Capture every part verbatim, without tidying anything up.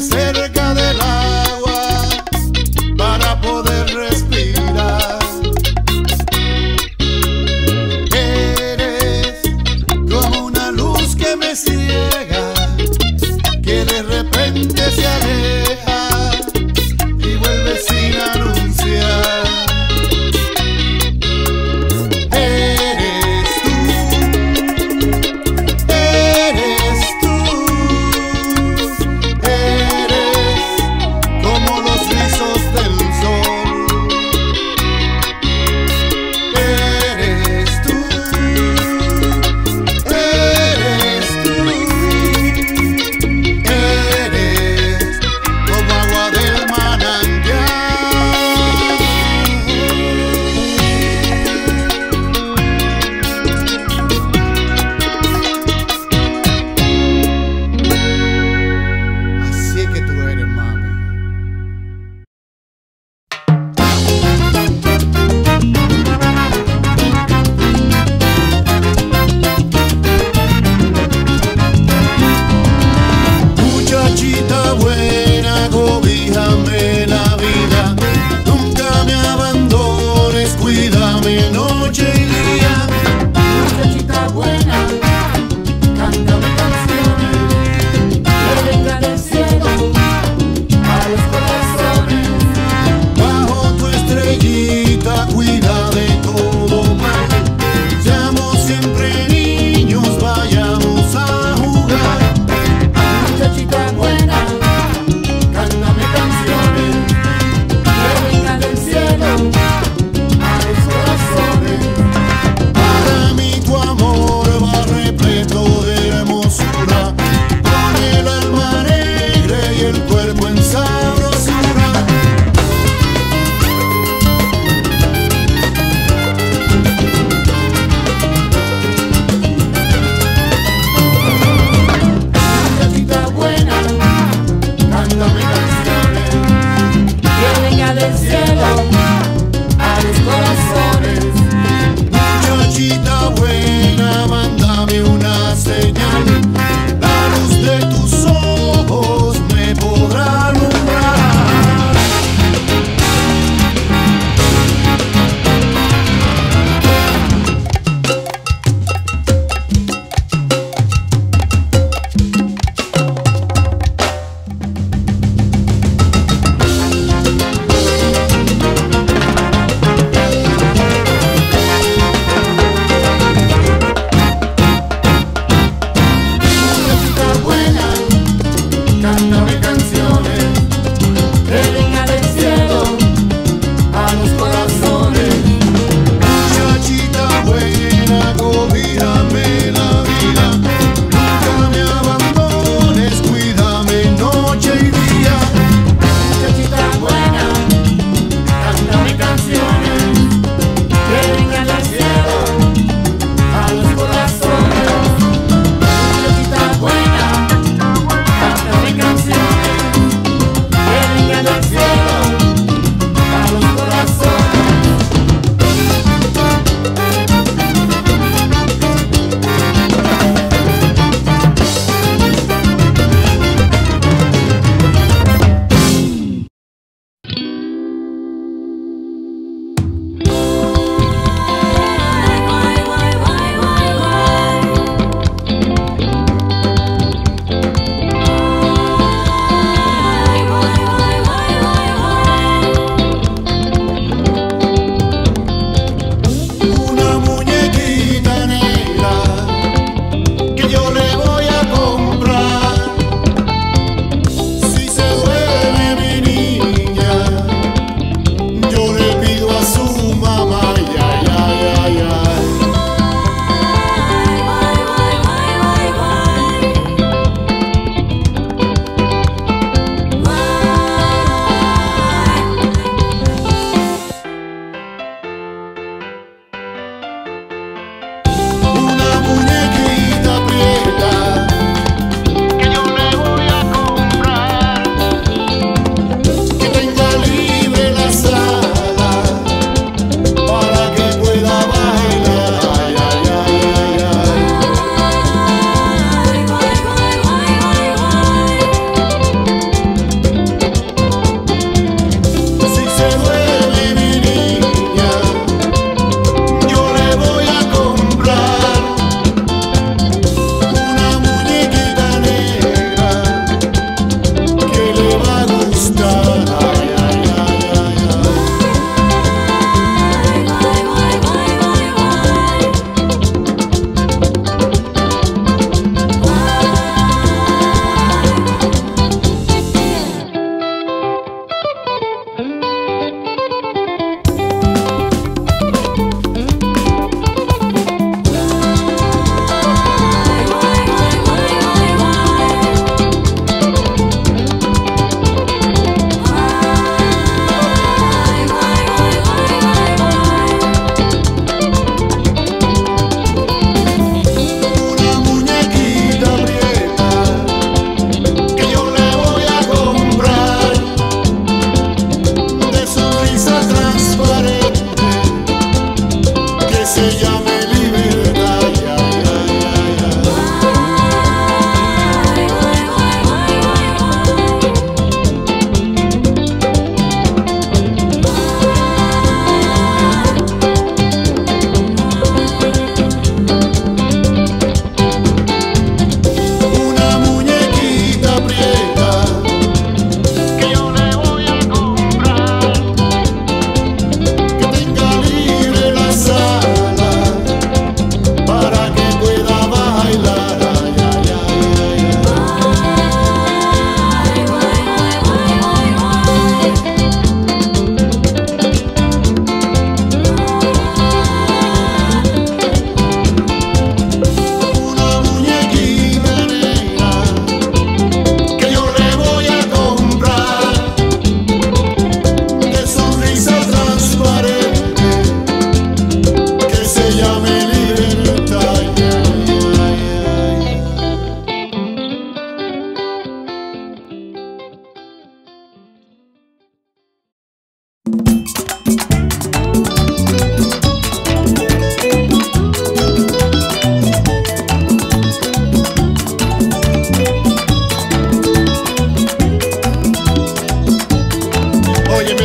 cerca del agua para poder respirar. Eres como una luz que me ciega, que de repente se aleja y vuelve sin anunciar. Canciones.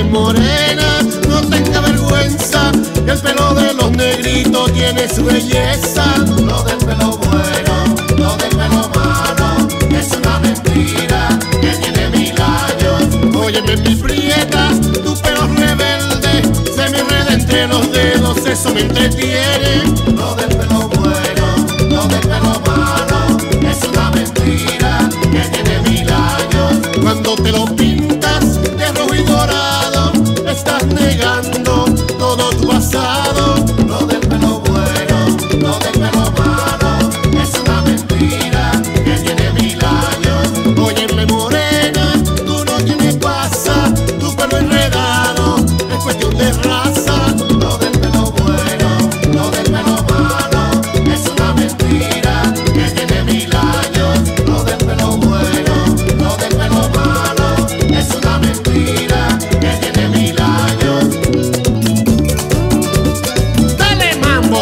morena, no tenga vergüenza, que el pelo de los negritos tiene su belleza. Lo del pelo bueno, lo del pelo malo, es una mentira que tiene mil años. Óyeme mi prieta, tu pelo rebelde se me enreda entre los dedos, eso me entretiene. Lo del pelo bueno, lo del pelo malo, es una mentira que tiene mil años. Cuando te lo pintas de rojo y dorado, estás negando todo tu pasado. Lo del pelo bueno, lo del pelo malo, es una mentira que tiene mil años. Óyeme morena, tú no tienes pasa, tu pelo enredado es cuestión de raza. Lo del pelo bueno, lo del pelo malo, es una mentira que tiene mil años. Lo del pelo bueno, lo del pelo malo, es una mentira que tiene mil años. Dale mambo.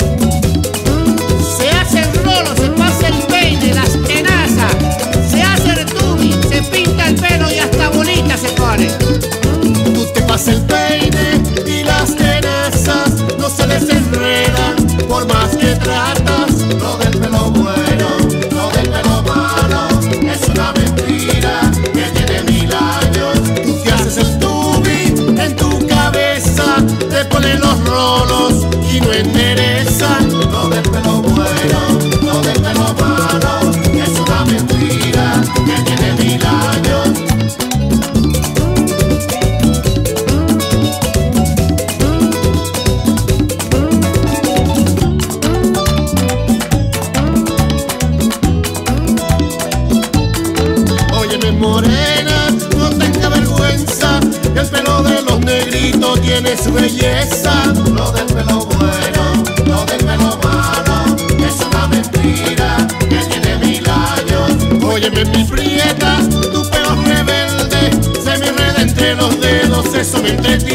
Se hace el rolo, se pasa el peine, las tenazas, se hace el tubi, se pinta el pelo y hasta bonita se pone. Tú te pasas el peine y las tenazas no se desenredan por más que tratas. Lo del pelo bueno, lo del pelo malo, es una mentira que tiene mil años. Tú te haces el tubi en tu cabeza, te pones los rolos y no enderezan. Lo del pelo bueno, lo del pelo malo, es una mentira que tiene mil años. Óyeme morena, no tenga vergüenza, que el pelo de los negritos tiene su belleza. Lo del pelo bueno, lo del pelo malo, es una mentira que tiene mil años. Óyeme mi prieta, tu pelo rebelde se me enreda entre los dedos, eso me entretiene.